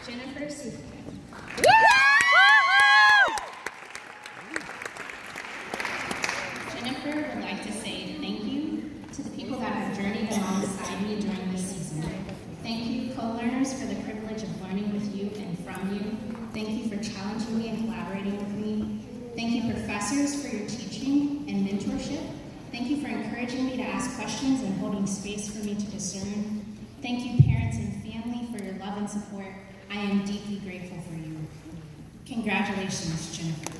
Jennifer Suzuki. Jennifer would like to say thank you to the people that have journeyed alongside me during this season. Thank you, co-learners, for the privilege of learning with you and from you. Thank you for challenging me and collaborating with me. Thank you, professors, for your teaching and mentorship. Thank you for encouraging me to ask questions and holding space for me to discern. Thank you, parents and family, for your love and support. I am deeply grateful for you. Congratulations, Jennifer.